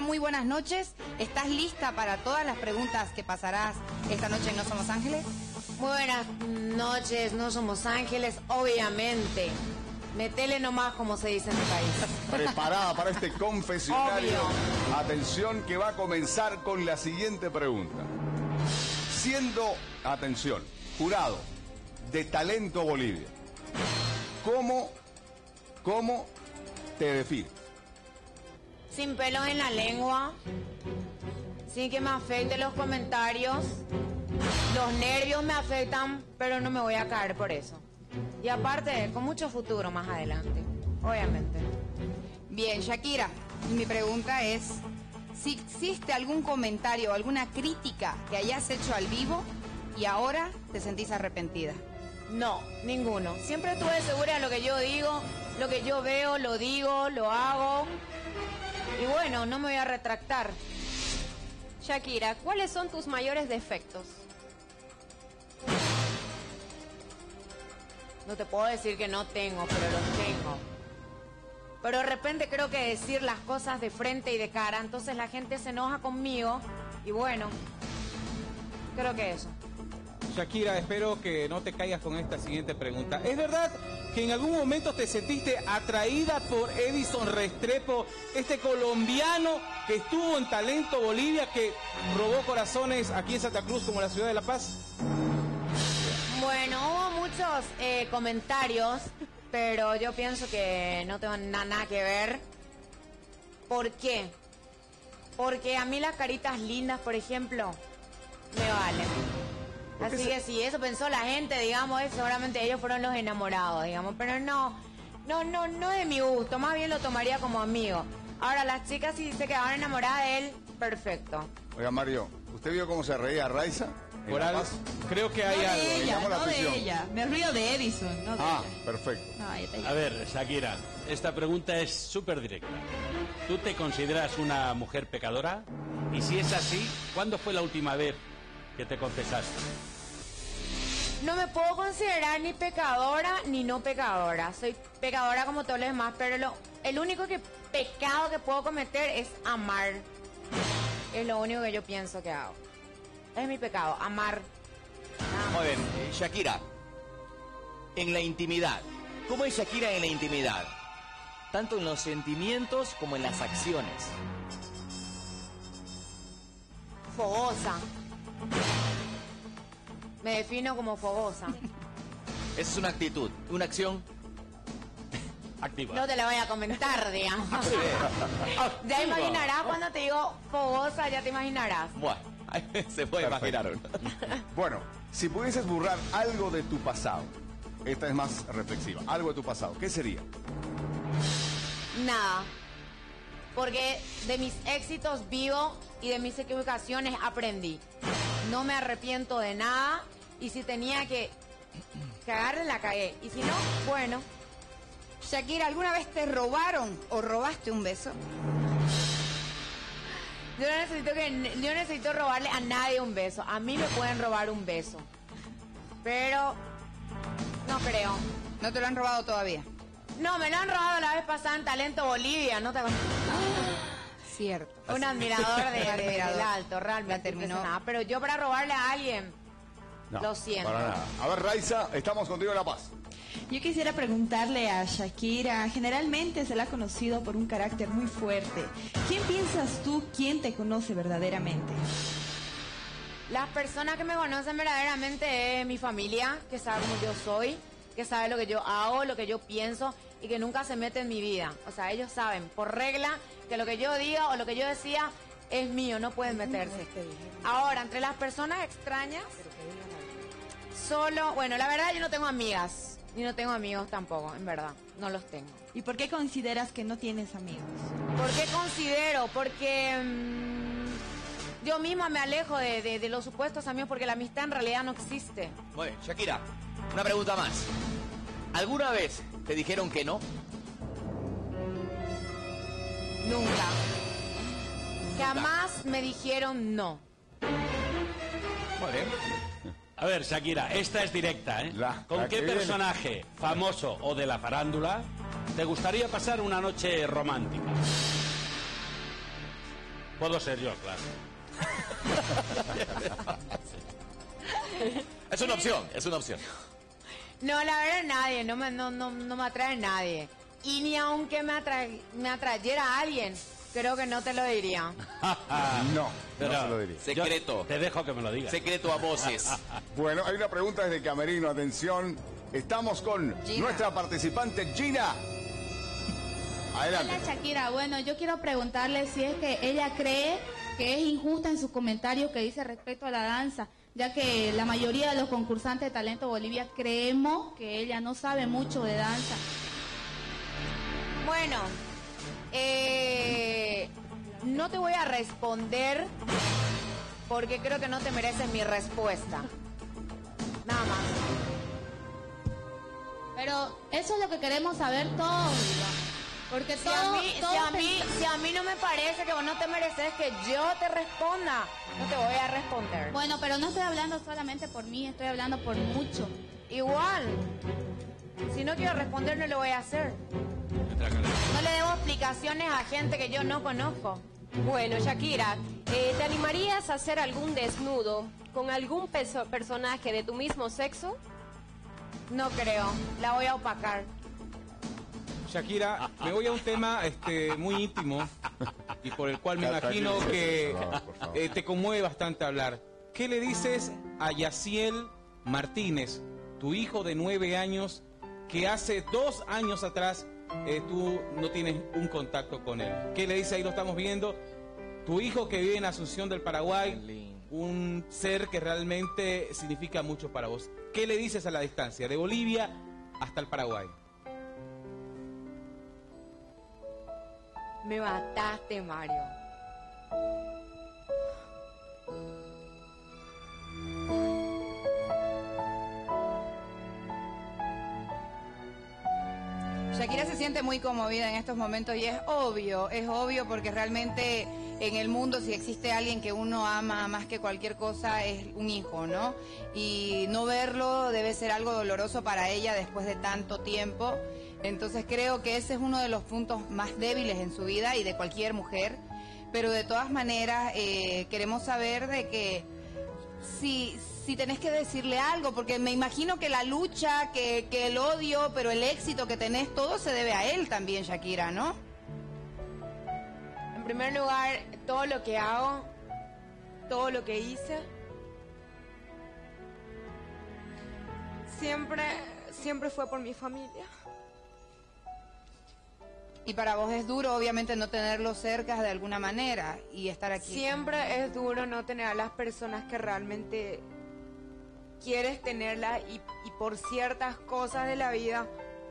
muy buenas noches. ¿Estás lista para todas las preguntas que pasarás esta noche en No Somos Ángeles? Muy buenas noches, No Somos Ángeles, obviamente. Metele nomás, como se dice en mi país. Preparada para este confesionario. Obvio. Atención, que va a comenzar con la siguiente pregunta. Siendo, atención, jurado de Talento Bolivia, ¿cómo te defines? Sin pelos en la lengua, sin que me afecten los comentarios. Los nervios me afectan, pero no me voy a caer por eso. Y aparte, con mucho futuro más adelante, obviamente. Bien, Shakira, mi pregunta es si existe algún comentario o alguna crítica que hayas hecho al vivo y ahora te sentís arrepentida. No, ninguno. Siempre estuve segura de lo que yo digo, lo que yo veo, lo digo, lo hago. Y bueno, no me voy a retractar. Shakira, ¿cuáles son tus mayores defectos? No te puedo decir que no tengo, pero los tengo. Pero de repente creo que decir las cosas de frente y de cara, entonces la gente se enoja conmigo. Y bueno, creo que eso. Shakira, espero que no te caigas con esta siguiente pregunta. ¿Es verdad que en algún momento te sentiste atraída por Edison Restrepo, este colombiano que estuvo en Talento Bolivia, que robó corazones aquí en Santa Cruz como la ciudad de La Paz? Bueno, hubo muchos comentarios, pero yo pienso que no tengo nada que ver. ¿Por qué? Porque a mí las caritas lindas, por ejemplo, me valen. Así que si eso pensó la gente, digamos, seguramente ellos fueron los enamorados, digamos, pero no de mi gusto, más bien lo tomaría como amigo. Ahora, las chicas si se quedaban enamoradas de él, perfecto. Oiga, Mario, ¿usted vio cómo se reía Raiza? Por algo, creo que hay No algo. de ella, Llamó la no de atención. ella. Me río de Edison, no de ella. Perfecto. No, ya te- A ver, Shakira, esta pregunta es súper directa. ¿Tú te consideras una mujer pecadora? Y si es así, ¿cuándo fue la última vez que te confesaste? No me puedo considerar ni pecadora ni no pecadora. Soy pecadora como todos los demás, pero el único pecado que puedo cometer es amar. Es lo único que yo pienso que hago. Es mi pecado, amar. Muy bien, Shakira, en la intimidad. ¿Cómo es Shakira en la intimidad? Tanto en los sentimientos como en las acciones. Fogosa. Me defino como fogosa. Esa es una actitud, una acción. Activa. No te la voy a comentar, digamos. Ya Activa. imaginarás cuando te digo fogosa, ya te imaginarás. Bueno, se puede Perfecto. imaginar. Bueno, si pudieses borrar algo de tu pasado, esta es más reflexiva, algo de tu pasado, ¿qué sería? Nada. Porque de mis éxitos vivo y de mis equivocaciones aprendí. No me arrepiento de nada. Y si tenía que cagarle, la cagué. Y si no, bueno. Shakira, ¿alguna vez te robaron o robaste un beso? Yo no necesito robarle a nadie un beso. A mí me pueden robar un beso. Pero no creo. ¿No te lo han robado todavía? No, me lo han robado la vez pasada en Talento Bolivia. No te Cierto. Un admirador del Admirador. alto, realmente. Ya terminó. Impresionada. Pero yo para robarle a alguien, lo siento. Para nada. A ver, Raiza, estamos contigo en La Paz. Yo quisiera preguntarle a Shakira, generalmente se la ha conocido por un carácter muy fuerte. ¿Quién piensas tú, quién te conoce verdaderamente? Las personas que me conocen verdaderamente es mi familia, que sabe cómo yo soy, que sabe lo que yo hago, lo que yo pienso y que nunca se mete en mi vida. O sea, ellos saben por regla que lo que yo diga o lo que yo decía es mío, no pueden meterse. Ahora, entre las personas extrañas, solo, bueno, la verdad yo no tengo amigas. Y no tengo amigos tampoco, en verdad, no los tengo. ¿Y por qué consideras que no tienes amigos? ¿Por qué considero? Porque yo misma me alejo de los supuestos amigos porque la amistad en realidad no existe. Muy bien, Shakira, una pregunta más. ¿Alguna vez te dijeron que no? Nunca. Jamás me dijeron no. Muy bien. A ver, Shakira, esta es directa, ¿eh? ¿Con qué que viene. personaje, famoso o de la farándula, te gustaría pasar una noche romántica? Puedo ser yo, claro. Es una opción, es una opción. No, la verdad nadie, no me atrae nadie. Y ni aunque me atrayera alguien, creo que no te lo diría. No, Pero no se lo diría. Secreto. Te dejo que me lo digas. Secreto a voces. Bueno, hay una pregunta desde Camerino, atención. Estamos con Gina. nuestra participante Gina. Adelante. Hola Shakira, bueno, yo quiero preguntarle si es que ella cree que es injusta en sus comentarios que dice respecto a la danza, ya que la mayoría de los concursantes de Talento Bolivia creemos que ella no sabe mucho de danza. Bueno, no te voy a responder porque creo que no te mereces mi respuesta. Nada más. Pero eso es lo que queremos saber todos, porque Si todos a mí no me parece que vos no te mereces que yo te responda, no te voy a responder. Bueno, pero no estoy hablando solamente por mí, estoy hablando por mucho. Igual, si no quiero responder no lo voy a hacer. No le debo explicaciones a gente que yo no conozco. Bueno, Shakira, ¿te animarías a hacer algún desnudo con algún personaje de tu mismo sexo? No creo, la voy a opacar. Shakira, me voy a un tema muy íntimo y por el cual me imagino que te conmueve bastante hablar. ¿Qué le dices a Yaciel Martínez, tu hijo de 9 años, que hace 2 años atrás tú no tienes un contacto con él? ¿Qué le dices? Ahí lo estamos viendo. Tu hijo que vive en Asunción del Paraguay, un ser que realmente significa mucho para vos. ¿Qué le dices a la distancia, de Bolivia hasta el Paraguay? Me mataste, Mario. Shakira se siente muy conmovida en estos momentos y es obvio porque realmente en el mundo si existe alguien que uno ama más que cualquier cosa es un hijo, ¿no? Y no verlo debe ser algo doloroso para ella después de tanto tiempo. Entonces creo que ese es uno de los puntos más débiles en su vida y de cualquier mujer. Pero de todas maneras queremos saber de que si tenés que decirle algo, porque me imagino que la lucha, que el odio, pero el éxito que tenés, todo se debe a él también, Shakira, ¿no? En primer lugar, todo lo que hago, todo lo que hice, siempre fue por mi familia. Y para vos es duro, obviamente, no tenerlo cerca de alguna manera y estar aquí. Siempre es duro no tener a las personas que realmente quieres tenerlas y por ciertas cosas de la vida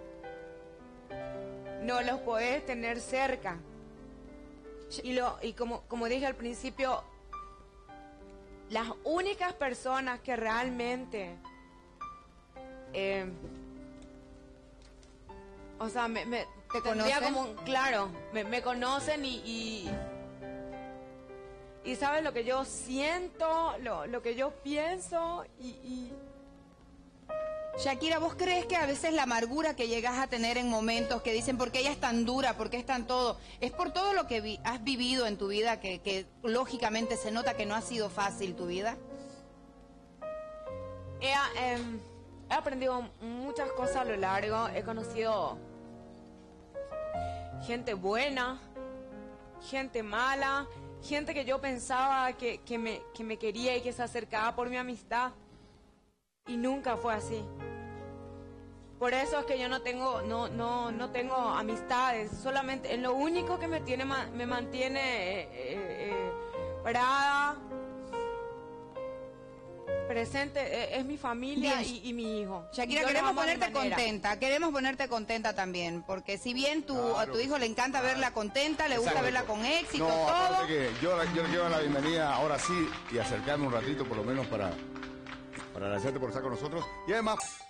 no los podés tener cerca. Y como dije al principio, las únicas personas que realmente o sea, ¿te conocen? Claro, me conocen y saben lo que yo siento, lo que yo pienso y... Shakira, ¿vos crees que a veces la amargura que llegas a tener en momentos que dicen por qué ella es tan dura, por qué es tan todo, es por todo lo que has vivido en tu vida que lógicamente se nota que no ha sido fácil tu vida? He aprendido muchas cosas a lo largo, he conocido gente buena, gente mala, gente que yo pensaba que me quería y que se acercaba por mi amistad y nunca fue así. Por eso es que yo no tengo amistades, solamente en lo único que me mantiene parada, presente, es mi familia y mi hijo. Shakira, Yo queremos los amo a mi ponerte contenta también, porque si bien a tu hijo le encanta verla contenta, le gusta Exacto. verla con éxito, No, todo. aparte que yo le quiero dar la bienvenida ahora sí y acercarme un ratito por lo menos para agradecerte por estar con nosotros. Y además